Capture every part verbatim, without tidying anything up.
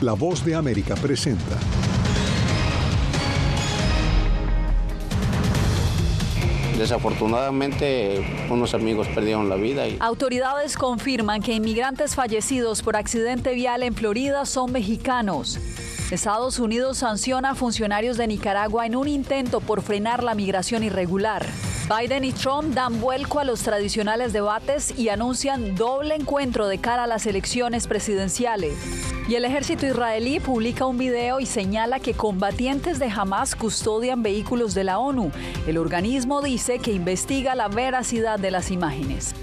La Voz de América presenta. Desafortunadamente, unos amigos perdieron la vida. Y... Autoridades confirman que inmigrantes fallecidos por accidente vial en Florida son mexicanos. Estados Unidos sanciona a funcionarios de Nicaragua en un intento por frenar la migración irregular. Biden y Trump dan vuelco a los tradicionales debates y anuncian doble encuentro de cara a las elecciones presidenciales. Y el ejército israelí publica un video y señala que combatientes de Hamás custodian vehículos de la ONU. El organismo dice que investiga la veracidad de las imágenes.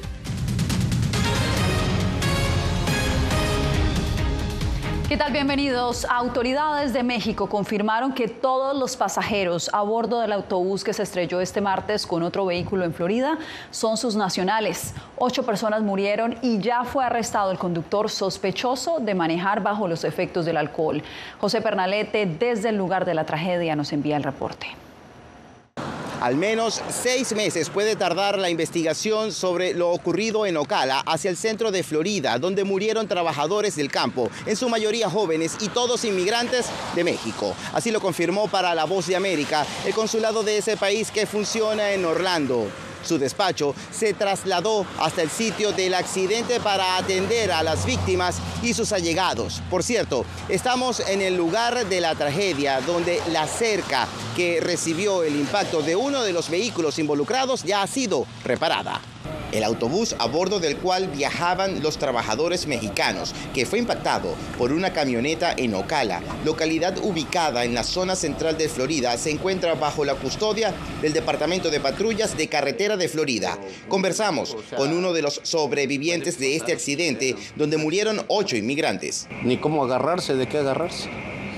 ¿Qué tal? Bienvenidos. Autoridades de México confirmaron que todos los pasajeros a bordo del autobús que se estrelló este martes con otro vehículo en Florida son sus nacionales. Ocho personas murieron y ya fue arrestado el conductor sospechoso de manejar bajo los efectos del alcohol. José Pernalete, desde el lugar de la tragedia, nos envía el reporte. Al menos seis meses puede tardar la investigación sobre lo ocurrido en Ocala, hacia el centro de Florida, donde murieron trabajadores del campo, en su mayoría jóvenes y todos inmigrantes de México. Así lo confirmó para La Voz de América el consulado de ese país que funciona en Orlando. Su despacho se trasladó hasta el sitio del accidente para atender a las víctimas y sus allegados. Por cierto, estamos en el lugar de la tragedia, donde la cerca que recibió el impacto de uno de los vehículos involucrados ya ha sido reparada. El autobús a bordo del cual viajaban los trabajadores mexicanos, que fue impactado por una camioneta en Ocala, localidad ubicada en la zona central de Florida, se encuentra bajo la custodia del Departamento de Patrullas de Carretera de Florida. Conversamos con uno de los sobrevivientes de este accidente, donde murieron ocho inmigrantes. Ni cómo agarrarse, de qué agarrarse.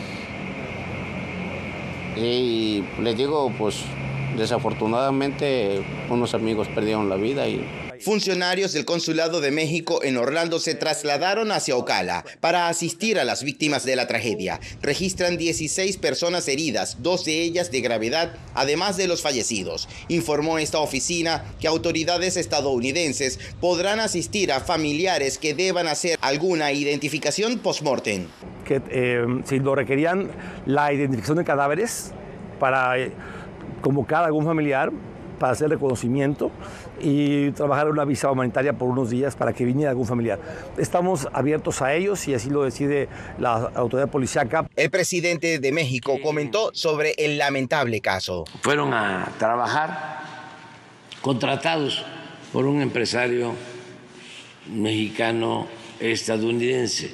Y les digo, pues, desafortunadamente, unos amigos perdieron la vida y... Funcionarios del Consulado de México en Orlando se trasladaron hacia Ocala para asistir a las víctimas de la tragedia. Registran dieciséis personas heridas, dos de ellas de gravedad, además de los fallecidos. Informó esta oficina que autoridades estadounidenses podrán asistir a familiares que deban hacer alguna identificación post-mortem. Que eh, si lo requerían, la identificación de cadáveres para eh, convocar a algún familiar para hacer reconocimiento y trabajar en una visa humanitaria por unos días para que viniera algún familiar. Estamos abiertos a ellos y así lo decide la autoridad policíaca. El presidente de México comentó sobre el lamentable caso. Fueron a trabajar contratados por un empresario mexicano estadounidense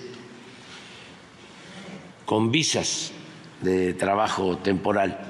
con visas de trabajo temporal.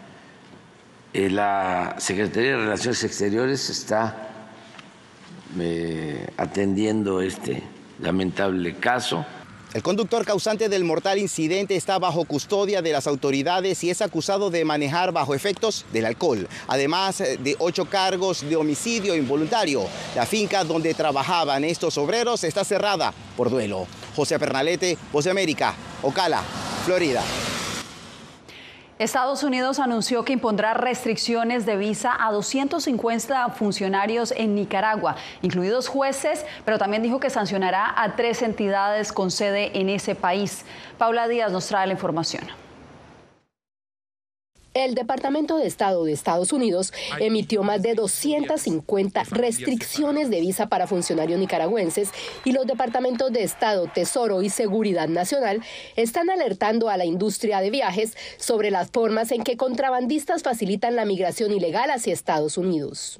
La Secretaría de Relaciones Exteriores está eh, atendiendo este lamentable caso. El conductor causante del mortal incidente está bajo custodia de las autoridades y es acusado de manejar bajo efectos del alcohol, además de ocho cargos de homicidio involuntario. La finca donde trabajaban estos obreros está cerrada por duelo. José Pernalete, Voz de América, Ocala, Florida. Estados Unidos anunció que impondrá restricciones de visa a doscientos cincuenta funcionarios en Nicaragua, incluidos jueces, pero también dijo que sancionará a tres entidades con sede en ese país. Paula Díaz nos trae la información. El Departamento de Estado de Estados Unidos emitió más de doscientas cincuenta restricciones de visa para funcionarios nicaragüenses y los departamentos de Estado, Tesoro y Seguridad Nacional están alertando a la industria de viajes sobre las formas en que contrabandistas facilitan la migración ilegal hacia Estados Unidos.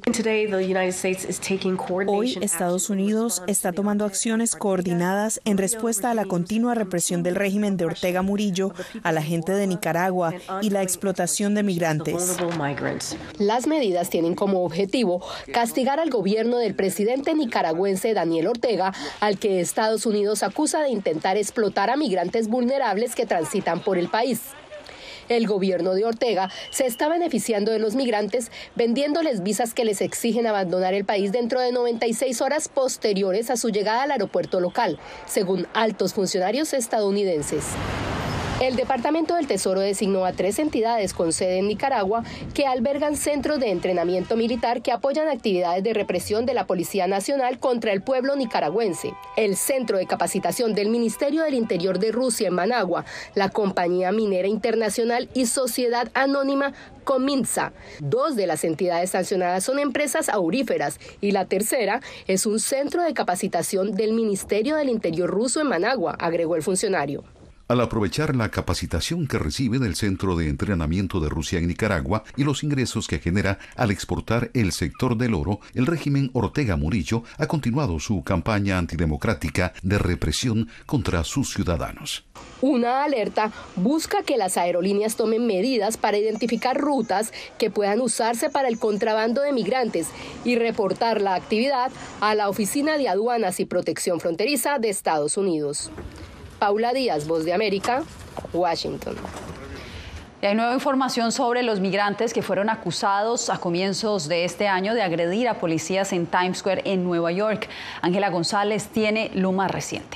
Hoy Estados Unidos está tomando acciones coordinadas en respuesta a la continua represión del régimen de Ortega Murillo a la gente de Nicaragua y la explotación de migrantes. Las medidas tienen como objetivo castigar al gobierno del presidente nicaragüense Daniel Ortega, al que Estados Unidos acusa de intentar explotar a migrantes vulnerables que transitan por el país. El gobierno de Ortega se está beneficiando de los migrantes vendiéndoles visas que les exigen abandonar el país dentro de noventa y seis horas posteriores a su llegada al aeropuerto local, según altos funcionarios estadounidenses. El Departamento del Tesoro designó a tres entidades con sede en Nicaragua que albergan centros de entrenamiento militar que apoyan actividades de represión de la Policía Nacional contra el pueblo nicaragüense. El Centro de Capacitación del Ministerio del Interior de Rusia en Managua, la Compañía Minera Internacional y Sociedad Anónima Cominsa. Dos de las entidades sancionadas son empresas auríferas y la tercera es un centro de capacitación del Ministerio del Interior ruso en Managua, agregó el funcionario. Al aprovechar la capacitación que recibe del Centro de Entrenamiento de Rusia en Nicaragua y los ingresos que genera al exportar el sector del oro, el régimen Ortega Murillo ha continuado su campaña antidemocrática de represión contra sus ciudadanos. Una alerta busca que las aerolíneas tomen medidas para identificar rutas que puedan usarse para el contrabando de migrantes y reportar la actividad a la Oficina de Aduanas y Protección Fronteriza de Estados Unidos. Paula Díaz, Voz de América, Washington. Y hay nueva información sobre los migrantes que fueron acusados a comienzos de este año de agredir a policías en Times Square en Nueva York. Ángela González tiene lo más reciente.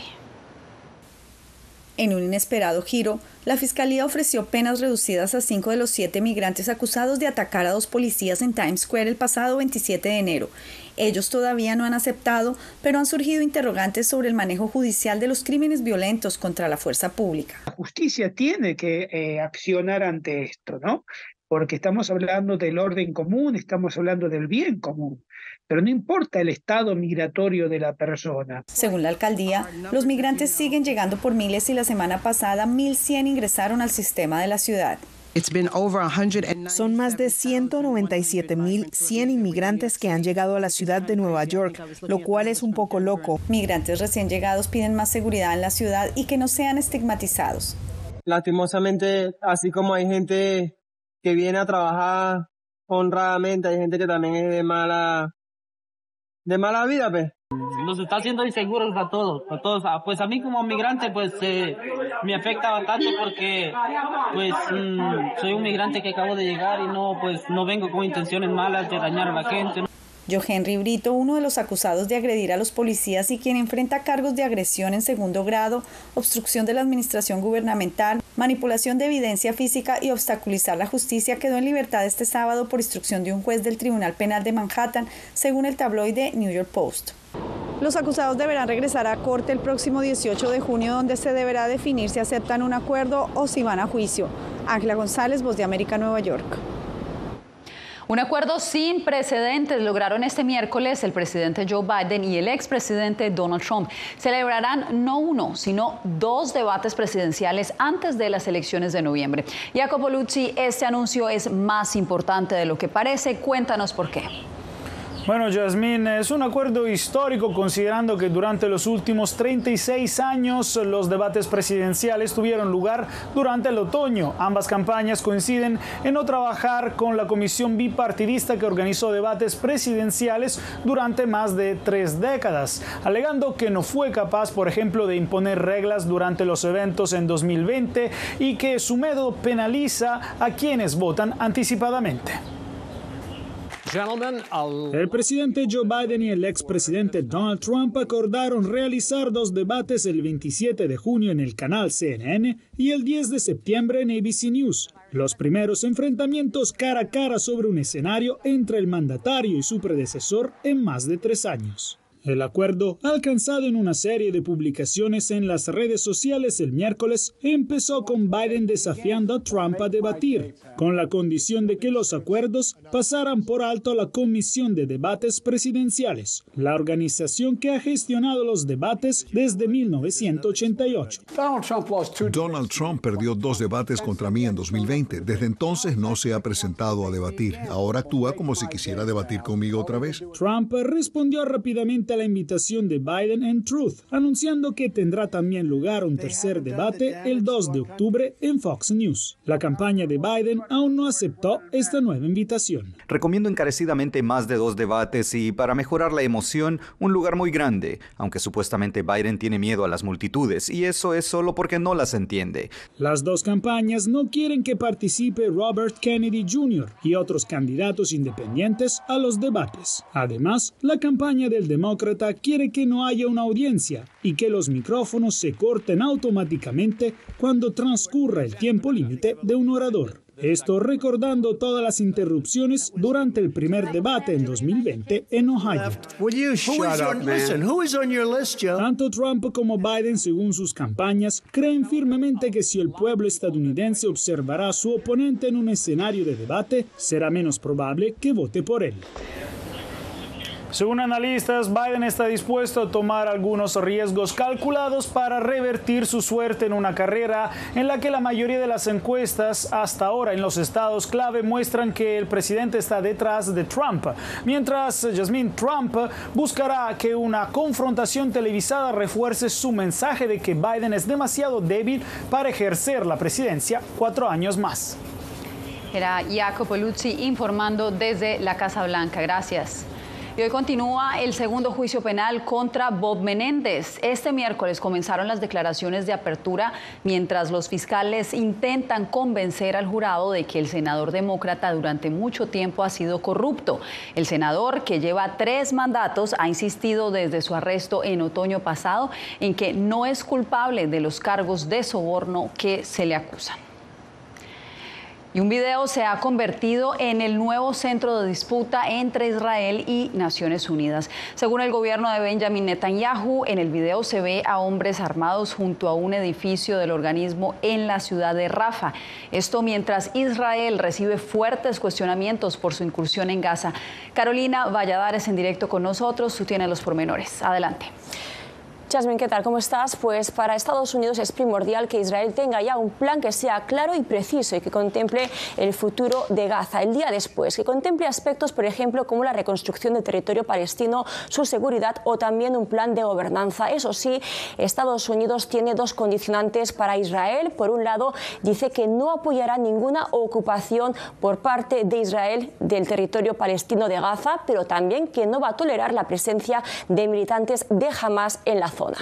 En un inesperado giro, la Fiscalía ofreció penas reducidas a cinco de los siete migrantes acusados de atacar a dos policías en Times Square el pasado veintisiete de enero. Ellos todavía no han aceptado, pero han surgido interrogantes sobre el manejo judicial de los crímenes violentos contra la fuerza pública. La justicia tiene que eh, accionar ante esto, ¿no? Porque estamos hablando del orden común, estamos hablando del bien común. Pero no importa el estado migratorio de la persona. Según la alcaldía, los migrantes siguen llegando por miles y la semana pasada mil cien ingresaron al sistema de la ciudad. Son más de ciento noventa y siete mil cien inmigrantes que han llegado a la ciudad de Nueva York, lo cual es un poco loco. Migrantes recién llegados piden más seguridad en la ciudad y que no sean estigmatizados. Lastimosamente, así como hay gente que viene a trabajar honradamente, hay gente que también es de mala... de mala vida, pues. Nos está haciendo inseguros a todos, a todos. Pues a mí como migrante, pues eh, me afecta bastante porque, pues, mmm, soy un migrante que acabo de llegar y no, pues, no vengo con intenciones malas de dañar a la gente. Joe Henry Brito, uno de los acusados de agredir a los policías y quien enfrenta cargos de agresión en segundo grado, obstrucción de la administración gubernamental, manipulación de evidencia física y obstaculizar la justicia, quedó en libertad este sábado por instrucción de un juez del Tribunal Penal de Manhattan, según el tabloide New York Post. Los acusados deberán regresar a corte el próximo dieciocho de junio, donde se deberá definir si aceptan un acuerdo o si van a juicio. Ángela González, Voz de América, Nueva York. Un acuerdo sin precedentes lograron este miércoles el presidente Joe Biden y el expresidente Donald Trump. Celebrarán no uno, sino dos debates presidenciales antes de las elecciones de noviembre. Jacopo Luzzi, este anuncio es más importante de lo que parece. Cuéntanos por qué. Bueno, Yasmín, es un acuerdo histórico considerando que durante los últimos treinta y seis años los debates presidenciales tuvieron lugar durante el otoño. Ambas campañas coinciden en no trabajar con la comisión bipartidista que organizó debates presidenciales durante más de tres décadas, alegando que no fue capaz, por ejemplo, de imponer reglas durante los eventos en dos mil veinte y que su método penaliza a quienes votan anticipadamente. El presidente Joe Biden y el expresidente Donald Trump acordaron realizar dos debates el veintisiete de junio en el canal C N N y el diez de septiembre en A B C News. Los primeros enfrentamientos cara a cara sobre un escenario entre el mandatario y su predecesor en más de tres años. El acuerdo, alcanzado en una serie de publicaciones en las redes sociales el miércoles, empezó con Biden desafiando a Trump a debatir, con la condición de que los acuerdos pasaran por alto a la Comisión de Debates Presidenciales, la organización que ha gestionado los debates desde mil novecientos ochenta y ocho. Donald Trump perdió dos debates contra mí en dos mil veinte. Desde entonces no se ha presentado a debatir. Ahora actúa como si quisiera debatir conmigo otra vez. Trump respondió rápidamente a la invitación de Biden en Truth, anunciando que tendrá también lugar un tercer debate el dos de octubre en Fox News. La campaña de Biden aún no aceptó esta nueva invitación. Recomiendo encarecidamente más de dos debates y, para mejorar la emoción, un lugar muy grande, aunque supuestamente Biden tiene miedo a las multitudes, y eso es solo porque no las entiende. Las dos campañas no quieren que participe Robert Kennedy junior y otros candidatos independientes a los debates. Además, la campaña del demócrata demócrata quiere que no haya una audiencia y que los micrófonos se corten automáticamente cuando transcurra el tiempo límite de un orador. Esto recordando todas las interrupciones durante el primer debate en dos mil veinte en Ohio. Tanto Trump como Biden, según sus campañas, creen firmemente que si el pueblo estadounidense observará a su oponente en un escenario de debate, será menos probable que vote por él. Según analistas, Biden está dispuesto a tomar algunos riesgos calculados para revertir su suerte en una carrera en la que la mayoría de las encuestas hasta ahora en los estados clave muestran que el presidente está detrás de Trump. Mientras, Yasmín, Trump buscará que una confrontación televisada refuerce su mensaje de que Biden es demasiado débil para ejercer la presidencia cuatro años más. Era Jacopo Luzzi informando desde la Casa Blanca. Gracias. Y hoy continúa el segundo juicio penal contra Bob Menéndez. Este miércoles comenzaron las declaraciones de apertura mientras los fiscales intentan convencer al jurado de que el senador demócrata durante mucho tiempo ha sido corrupto. El senador, que lleva tres mandatos, ha insistido desde su arresto en otoño pasado en que no es culpable de los cargos de soborno que se le acusan. Y un video se ha convertido en el nuevo centro de disputa entre Israel y Naciones Unidas. Según el gobierno de Benjamin Netanyahu, en el video se ve a hombres armados junto a un edificio del organismo en la ciudad de Rafa. Esto mientras Israel recibe fuertes cuestionamientos por su incursión en Gaza. Carolina Valladares en directo con nosotros, tú tienes los pormenores. Adelante. Yasmín, ¿qué tal? ¿Cómo estás? Pues para Estados Unidos es primordial que Israel tenga ya un plan que sea claro y preciso y que contemple el futuro de Gaza el día después, que contemple aspectos, por ejemplo, como la reconstrucción del territorio palestino, su seguridad o también un plan de gobernanza. Eso sí, Estados Unidos tiene dos condicionantes para Israel. Por un lado, dice que no apoyará ninguna ocupación por parte de Israel del territorio palestino de Gaza, pero también que no va a tolerar la presencia de militantes de Hamás en la zona.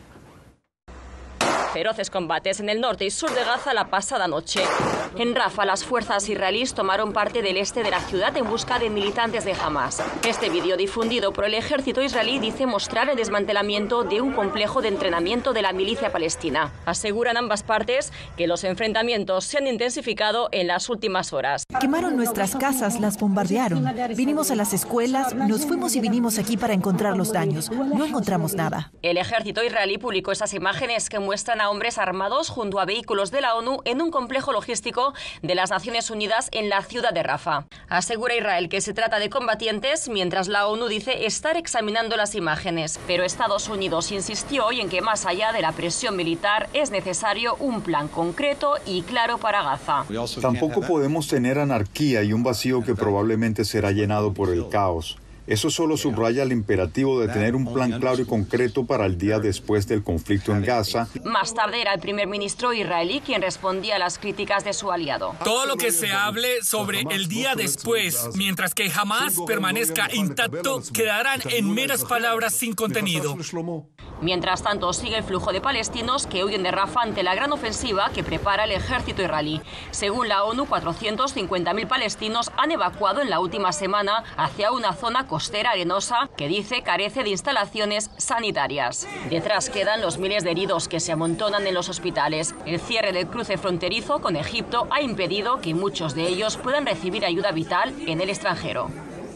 Feroces combates en el norte y sur de Gaza la pasada noche. En Rafa, las fuerzas israelíes tomaron parte del este de la ciudad en busca de militantes de Hamás. Este vídeo difundido por el ejército israelí dice mostrar el desmantelamiento de un complejo de entrenamiento de la milicia palestina. Aseguran ambas partes que los enfrentamientos se han intensificado en las últimas horas. Quemaron nuestras casas, las bombardearon. Vinimos a las escuelas, nos fuimos y vinimos aquí para encontrar los daños. No encontramos nada. El ejército israelí publicó esas imágenes que muestran a hombres armados junto a vehículos de la ONU en un complejo logístico de las Naciones Unidas en la ciudad de Rafa. Asegura Israel que se trata de combatientes, mientras la ONU dice estar examinando las imágenes. Pero Estados Unidos insistió hoy en que más allá de la presión militar es necesario un plan concreto y claro para Gaza. Tampoco podemos tener anarquía y un vacío que probablemente será llenado por el caos. Eso solo subraya el imperativo de tener un plan claro y concreto para el día después del conflicto en Gaza. Más tarde era el primer ministro israelí quien respondía a las críticas de su aliado. Todo lo que se hable sobre el día después, mientras que Hamás permanezca intacto, quedarán en meras palabras sin contenido. Mientras tanto, sigue el flujo de palestinos que huyen de Rafa ante la gran ofensiva que prepara el ejército israelí. Según la ONU, cuatrocientos cincuenta mil palestinos han evacuado en la última semana hacia una zona costera arenosa que dice carece de instalaciones sanitarias. Detrás quedan los miles de heridos que se amontonan en los hospitales. El cierre del cruce fronterizo con Egipto ha impedido que muchos de ellos puedan recibir ayuda vital en el extranjero.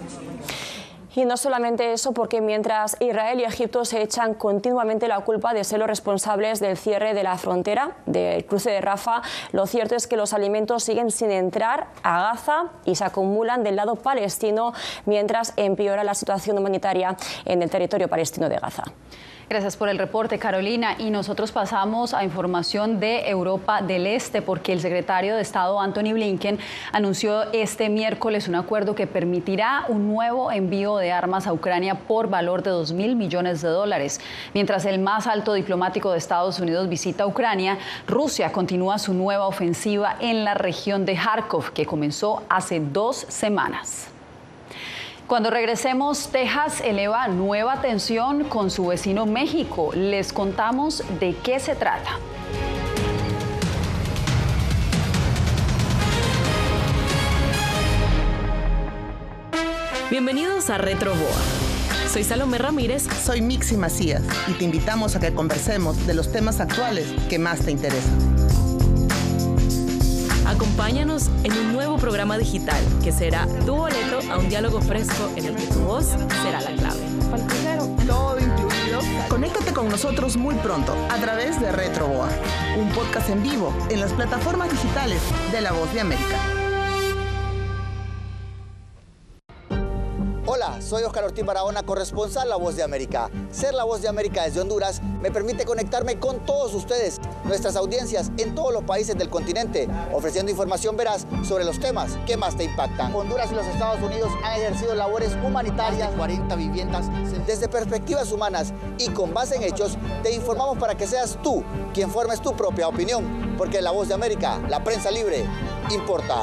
Y no solamente eso, porque mientras Israel y Egipto se echan continuamente la culpa de ser los responsables del cierre de la frontera, del cruce de Rafa, lo cierto es que los alimentos siguen sin entrar a Gaza y se acumulan del lado palestino mientras empeora la situación humanitaria en el territorio palestino de Gaza. Gracias por el reporte, Carolina. Y nosotros pasamos a información de Europa del Este, porque el secretario de Estado, Antony Blinken, anunció este miércoles un acuerdo que permitirá un nuevo envío de armas a Ucrania por valor de dos mil millones de dólares. Mientras el más alto diplomático de Estados Unidos visita Ucrania, Rusia continúa su nueva ofensiva en la región de Kharkov, que comenzó hace dos semanas. Cuando regresemos, Texas eleva nueva tensión con su vecino México. Les contamos de qué se trata. Bienvenidos a Retroboa. Soy Salomé Ramírez. Soy Mixi Macías y te invitamos a que conversemos de los temas actuales que más te interesan. Acompáñanos en un nuevo programa digital que será tu boleto a un diálogo fresco en el que tu voz será la clave. Todo incluido. Conéctate con nosotros muy pronto a través de Retroboa, un podcast en vivo en las plataformas digitales de La Voz de América. Hola, soy Oscar Ortiz Barahona, corresponsal La Voz de América. Ser La Voz de América desde Honduras me permite conectarme con todos ustedes, nuestras audiencias en todos los países del continente, ofreciendo información veraz sobre los temas que más te impactan. Honduras y los Estados Unidos han ejercido labores humanitarias, cuarenta viviendas, desde perspectivas humanas y con base en hechos, te informamos para que seas tú quien formes tu propia opinión, porque La Voz de América, la prensa libre, importa.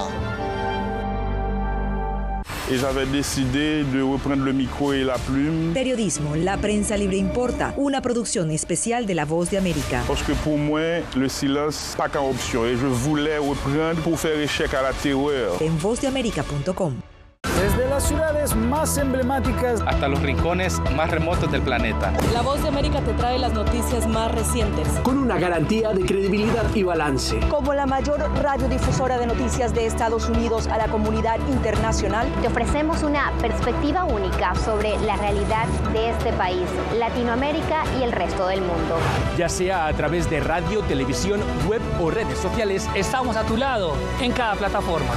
Et j'avais décidé de reprendre le micro et la plume. Periodismo, la prensa libre importa, una producción especial de La Voz de América. Parce que pour moi, le silence pas qu'une option et je voulais reprendre pour faire échec à la terreur. En voz de américa punto com. Desde las ciudades más emblemáticas hasta los rincones más remotos del planeta. La Voz de América te trae las noticias más recientes. Con una garantía de credibilidad y balance. Como la mayor radiodifusora de noticias de Estados Unidos a la comunidad internacional, te ofrecemos una perspectiva única sobre la realidad de este país, Latinoamérica y el resto del mundo. Ya sea a través de radio, televisión, web o redes sociales, estamos a tu lado en cada plataforma.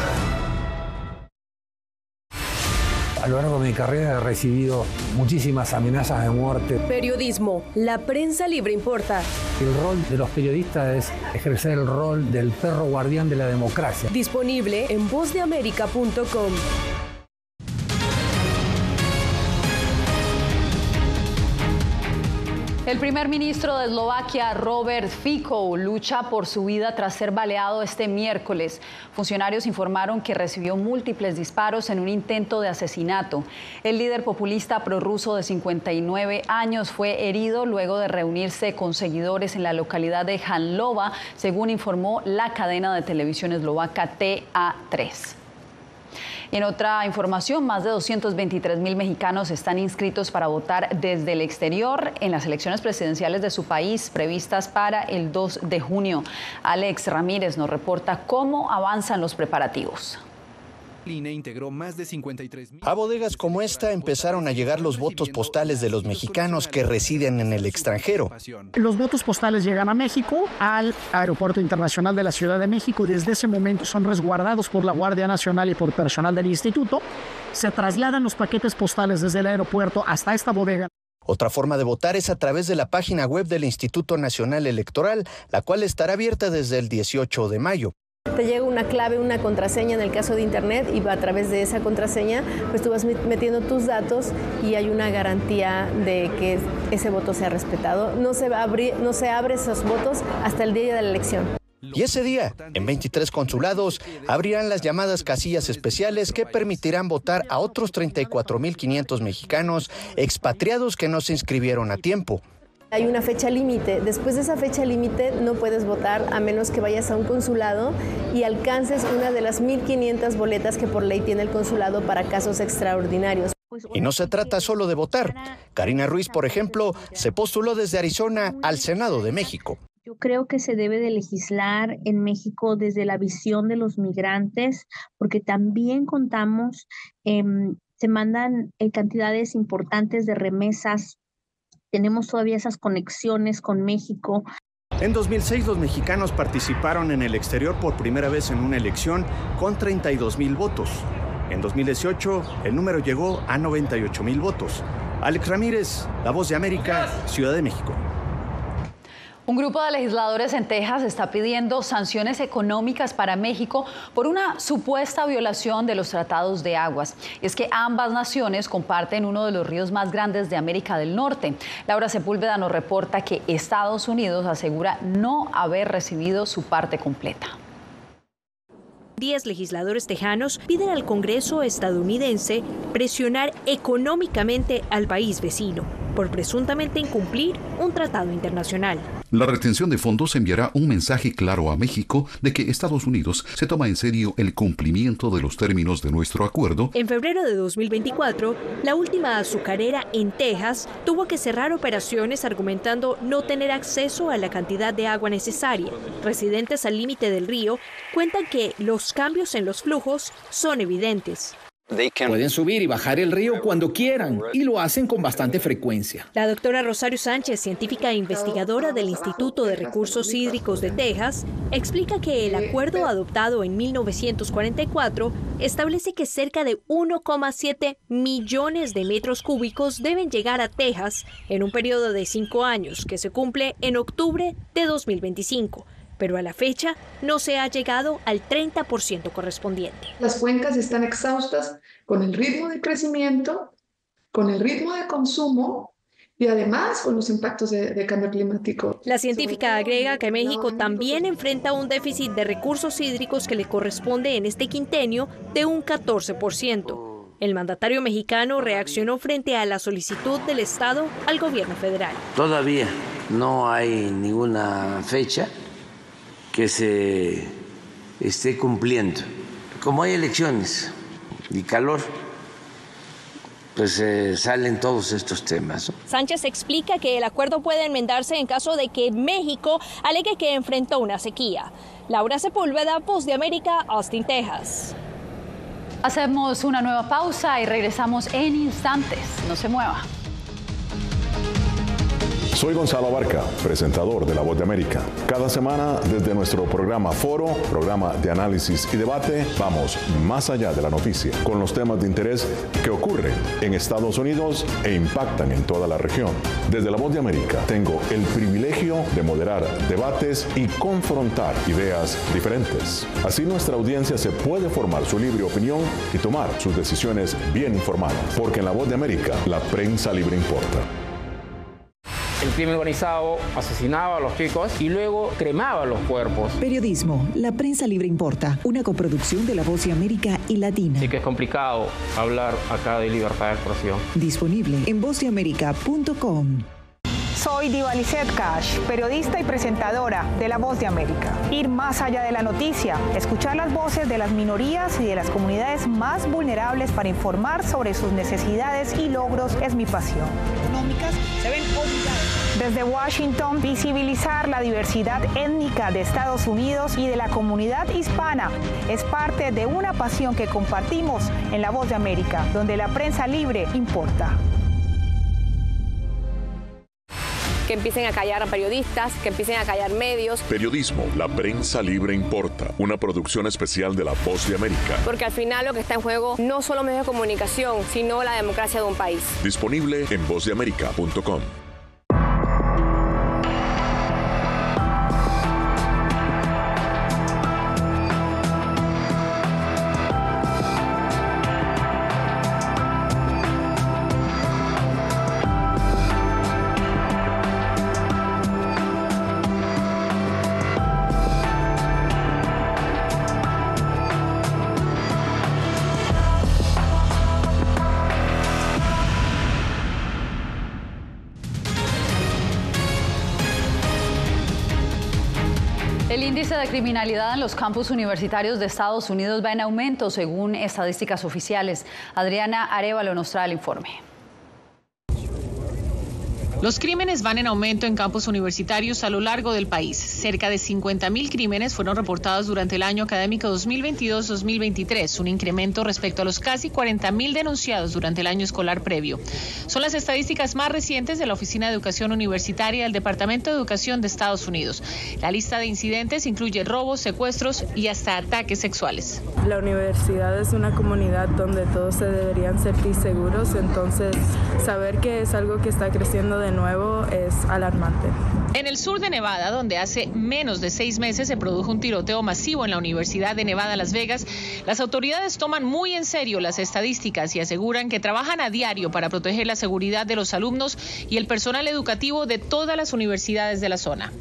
A lo largo de mi carrera he recibido muchísimas amenazas de muerte. Periodismo, la prensa libre importa. El rol de los periodistas es ejercer el rol del perro guardián de la democracia. Disponible en voz de américa punto com. El primer ministro de Eslovaquia, Robert Fico, lucha por su vida tras ser baleado este miércoles. Funcionarios informaron que recibió múltiples disparos en un intento de asesinato. El líder populista prorruso de cincuenta y nueve años fue herido luego de reunirse con seguidores en la localidad de Hanlova, según informó la cadena de televisión eslovaca T A tres. En otra información, más de doscientos veintitrés mil mexicanos están inscritos para votar desde el exterior en las elecciones presidenciales de su país previstas para el dos de junio. Alex Ramírez nos reporta cómo avanzan los preparativos. I N E integró más de cincuenta y tres mil. A bodegas como esta empezaron a llegar los votos postales de los mexicanos que residen en el extranjero. Los votos postales llegan a México, al Aeropuerto Internacional de la Ciudad de México. Desde ese momento son resguardados por la Guardia Nacional y por personal del instituto. Se trasladan los paquetes postales desde el aeropuerto hasta esta bodega. Otra forma de votar es a través de la página web del Instituto Nacional Electoral, la cual estará abierta desde el dieciocho de mayo. Te llega una clave, una contraseña en el caso de internet y a través de esa contraseña pues tú vas metiendo tus datos y hay una garantía de que ese voto sea respetado. No se, abri, no se abre esos votos hasta el día de la elección. Y ese día, en veintitrés consulados, abrirán las llamadas casillas especiales que permitirán votar a otros treinta y cuatro mil quinientos mexicanos expatriados que no se inscribieron a tiempo. Hay una fecha límite. Después de esa fecha límite no puedes votar a menos que vayas a un consulado y alcances una de las mil quinientas boletas que por ley tiene el consulado para casos extraordinarios. Y no se trata solo de votar. Karina Ruiz, por ejemplo, se postuló desde Arizona al Senado de México. Yo creo que se debe de legislar en México desde la visión de los migrantes, porque también contamos, eh, se mandan eh, cantidades importantes de remesas. Tenemos todavía esas conexiones con México. En dos mil seis los mexicanos participaron en el exterior por primera vez en una elección con treinta y dos mil votos. En dos mil dieciocho el número llegó a noventa y ocho mil votos. Alex Ramírez, La Voz de América, Ciudad de México. Un grupo de legisladores en Texas está pidiendo sanciones económicas para México por una supuesta violación de los tratados de aguas. Y es que ambas naciones comparten uno de los ríos más grandes de América del Norte. Laura Sepúlveda nos reporta que Estados Unidos asegura no haber recibido su parte completa. Diez legisladores tejanos piden al Congreso estadounidense presionar económicamente al país vecino por presuntamente incumplir un tratado internacional. La retención de fondos enviará un mensaje claro a México de que Estados Unidos se toma en serio el cumplimiento de los términos de nuestro acuerdo. En febrero de dos mil veinticuatro, la última azucarera en Texas tuvo que cerrar operaciones argumentando no tener acceso a la cantidad de agua necesaria. Residentes al límite del río cuentan que los cambios en los flujos son evidentes. Pueden subir y bajar el río cuando quieran y lo hacen con bastante frecuencia. La doctora Rosario Sánchez, científica e investigadora del Instituto de Recursos Hídricos de Texas, explica que el acuerdo adoptado en mil novecientos cuarenta y cuatro establece que cerca de uno coma siete millones de metros cúbicos deben llegar a Texas en un periodo de cinco años que se cumple en octubre de dos mil veinticinco. Pero a la fecha no se ha llegado al treinta por ciento correspondiente. Las cuencas están exhaustas con el ritmo de crecimiento, con el ritmo de consumo y además con los impactos de, de cambio climático. La científica agrega que México también enfrenta un déficit de recursos hídricos que le corresponde en este quinquenio de un catorce por ciento. El mandatario mexicano reaccionó frente a la solicitud del Estado al gobierno federal. Todavía no hay ninguna fecha que se esté cumpliendo. Como hay elecciones y calor, pues eh, salen todos estos temas, ¿no? Sánchez explica que el acuerdo puede enmendarse en caso de que México alegue que enfrentó una sequía. Laura Sepúlveda, Voz de América, Austin, Texas. Hacemos una nueva pausa y regresamos en instantes. No se mueva. Soy Gonzalo Abarca, presentador de La Voz de América. Cada semana, desde nuestro programa Foro, programa de análisis y debate, vamos más allá de la noticia, con los temas de interés que ocurren en Estados Unidos e impactan en toda la región. Desde La Voz de América, tengo el privilegio de moderar debates y confrontar ideas diferentes. Así nuestra audiencia se puede formar su libre opinión y tomar sus decisiones bien informadas, porque en La Voz de América, la prensa libre importa. El crimen organizado asesinaba a los chicos y luego cremaba los cuerpos. Periodismo, la prensa libre importa, una coproducción de La Voz de América y Latina. Sí que es complicado hablar acá de libertad de expresión. Disponible en voz de américa punto com. Soy Diva Lisset Cash, periodista y presentadora de La Voz de América. Ir más allá de la noticia, escuchar las voces de las minorías y de las comunidades más vulnerables para informar sobre sus necesidades y logros es mi pasión. Económicas se ven obligadas. Desde Washington, visibilizar la diversidad étnica de Estados Unidos y de la comunidad hispana es parte de una pasión que compartimos en La Voz de América, donde la prensa libre importa. Que empiecen a callar a periodistas, que empiecen a callar medios. Periodismo, la prensa libre importa. Una producción especial de La Voz de América. Porque al final lo que está en juego no solo medios de comunicación, sino la democracia de un país. Disponible en voz de américa punto com. El índice de criminalidad en los campus universitarios de Estados Unidos va en aumento según estadísticas oficiales. Adriana Arévalo nos trae el informe. Los crímenes van en aumento en campus universitarios a lo largo del país. Cerca de cincuenta mil crímenes fueron reportados durante el año académico dos mil veintidós dos mil veintitrés, un incremento respecto a los casi cuarenta mil denunciados durante el año escolar previo. Son las estadísticas más recientes de la Oficina de Educación Universitaria del Departamento de Educación de Estados Unidos. La lista de incidentes incluye robos, secuestros y hasta ataques sexuales. La universidad es una comunidad donde todos se deberían sentir seguros, entonces saber que es algo que está creciendo de nuevo es alarmante. En el sur de Nevada, donde hace menos de seis meses se produjo un tiroteo masivo en la Universidad de Nevada, Las Vegas, las autoridades toman muy en serio las estadísticas y aseguran que trabajan a diario para proteger la seguridad de los alumnos y el personal educativo de todas las universidades de la zona.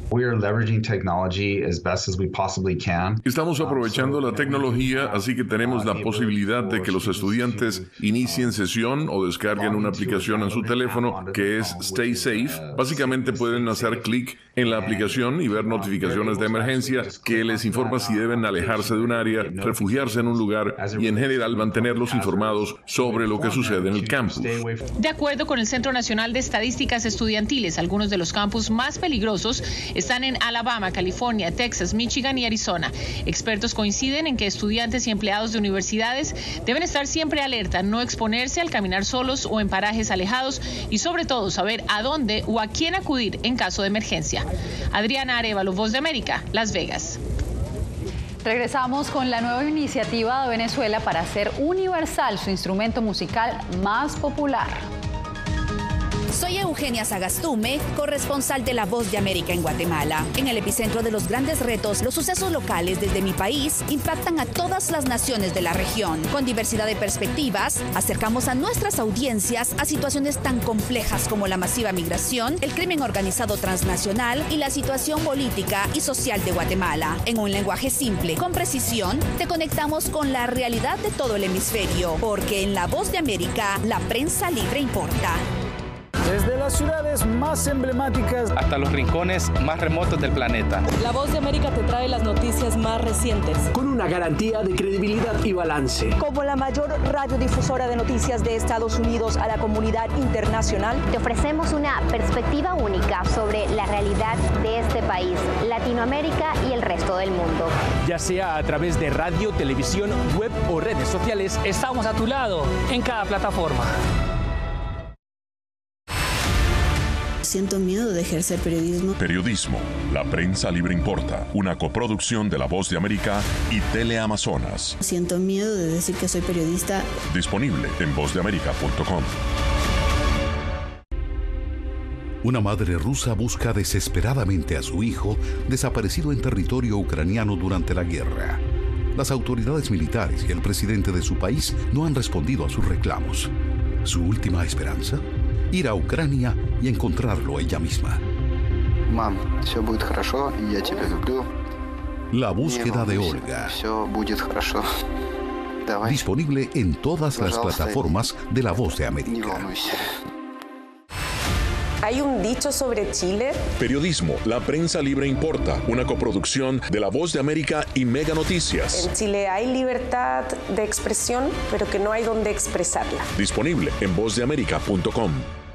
Estamos aprovechando la tecnología, así que tenemos la posibilidad de que los estudiantes inicien sesión o descarguen una aplicación aplicación en su teléfono que es Stay Safe. Básicamente pueden hacer clic en la aplicación y ver notificaciones de emergencia que les informa si deben alejarse de un área, refugiarse en un lugar y en general mantenerlos informados sobre lo que sucede en el campus. De acuerdo con el Centro Nacional de Estadísticas Estudiantiles, algunos de los campus más peligrosos están en Alabama, California, Texas, Michigan y Arizona. Expertos coinciden en que estudiantes y empleados de universidades deben estar siempre alerta, no exponerse al caminar solos o en parajes alejados y sobre todo saber a dónde o a quién acudir en caso de emergencia. Adriana Arevalo, Voz de América, Las Vegas. Regresamos con la nueva iniciativa de Venezuela para hacer universal su instrumento musical más popular. Soy Eugenia Sagastume, corresponsal de La Voz de América en Guatemala. En el epicentro de los grandes retos, los sucesos locales desde mi país impactan a todas las naciones de la región. Con diversidad de perspectivas, acercamos a nuestras audiencias a situaciones tan complejas como la masiva migración, el crimen organizado transnacional y la situación política y social de Guatemala. En un lenguaje simple, con precisión, te conectamos con la realidad de todo el hemisferio, porque en La Voz de América, la prensa libre importa. Desde las ciudades más emblemáticas hasta los rincones más remotos del planeta. La Voz de América te trae las noticias más recientes. Con una garantía de credibilidad y balance. Como la mayor radiodifusora de noticias de Estados Unidos a la comunidad internacional, te ofrecemos una perspectiva única sobre la realidad de este país, Latinoamérica y el resto del mundo. Ya sea a través de radio, televisión, web o redes sociales, estamos a tu lado en cada plataforma. Siento miedo de ejercer periodismo. Periodismo. La prensa libre importa. Una coproducción de La Voz de América y Teleamazonas. Siento miedo de decir que soy periodista. Disponible en voz de américa punto com. Una madre rusa busca desesperadamente a su hijo desaparecido en territorio ucraniano durante la guerra. Las autoridades militares y el presidente de su país no han respondido a sus reclamos. ¿Su última esperanza? Ir a Ucrania y encontrarlo ella misma. Mam, все будет хорошо, я тебя люблю. La búsqueda de Olga. Все будет хорошо. Давай. Disponible en todas las plataformas de La Voz de América. ¿Hay un dicho sobre Chile? Periodismo. La prensa libre importa. Una coproducción de La Voz de América y Mega Noticias. En Chile hay libertad de expresión, pero que no hay donde expresarla. Disponible en voz de américa punto com.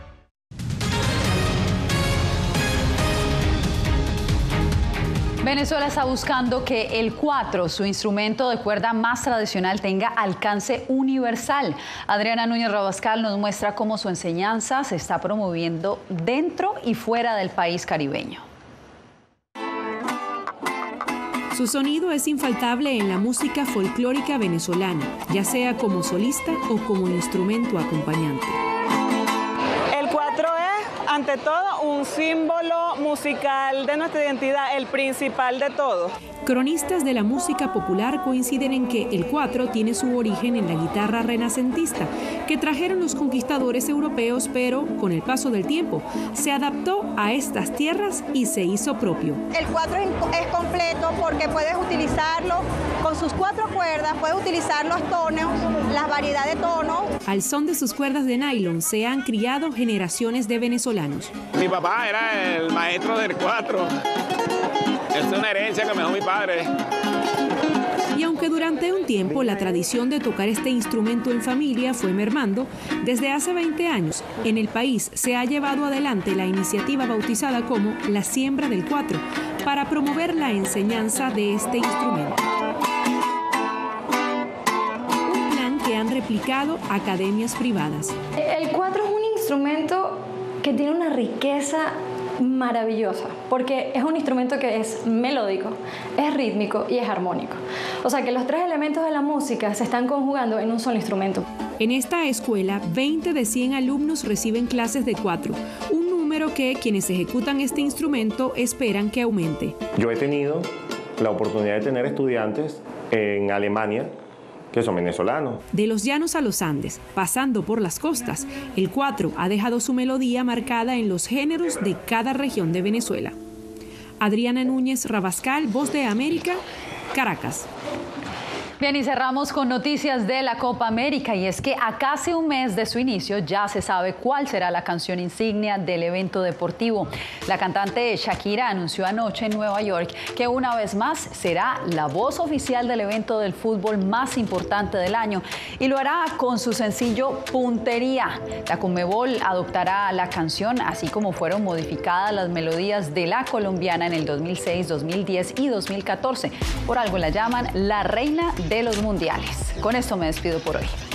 Venezuela está buscando que el cuatro, su instrumento de cuerda más tradicional, tenga alcance universal. Adriana Núñez Rabascal nos muestra cómo su enseñanza se está promoviendo dentro y fuera del país caribeño. Su sonido es infaltable en la música folclórica venezolana, ya sea como solista o como instrumento acompañante. El cuatro es, ante todo, un símbolo musical de nuestra identidad, el principal de todo. Cronistas de la música popular coinciden en que el cuatro tiene su origen en la guitarra renacentista, que trajeron los conquistadores europeos, pero con el paso del tiempo se adaptó a estas tierras y se hizo propio. El cuatro es completo porque puedes utilizarlo con sus cuatro cuerdas, puedes utilizar los tonos, la variedad de tonos. Al son de sus cuerdas de nylon se han criado generaciones de venezolanos. Mi papá era el maestro del cuatro. Es una herencia que me dejó mi padre. Y aunque durante un tiempo la tradición de tocar este instrumento en familia fue mermando, desde hace veinte años en el país se ha llevado adelante la iniciativa bautizada como La Siembra del Cuatro para promover la enseñanza de este instrumento. Un plan que han replicado academias privadas. El cuatro es un instrumento que tiene una riqueza maravillosa, porque es un instrumento que es melódico, es rítmico y es armónico. O sea que los tres elementos de la música se están conjugando en un solo instrumento. En esta escuela, veinte de cien alumnos reciben clases de cuatro, un número que quienes ejecutan este instrumento esperan que aumente. Yo he tenido la oportunidad de tener estudiantes en Alemania que son venezolanos. De los llanos a los Andes, pasando por las costas, el cuatro ha dejado su melodía marcada en los géneros de cada región de Venezuela. Adriana Núñez Rabascal, Voz de América, Caracas. Bien, y cerramos con noticias de la Copa América, y es que a casi un mes de su inicio ya se sabe cuál será la canción insignia del evento deportivo. La cantante Shakira anunció anoche en Nueva York que una vez más será la voz oficial del evento del fútbol más importante del año, y lo hará con su sencillo Puntería. La Conmebol adoptará la canción, así como fueron modificadas las melodías de la colombiana en el dos mil seis, dos mil diez y dos mil catorce. Por algo la llaman la reina de los mundiales. Con esto me despido por hoy.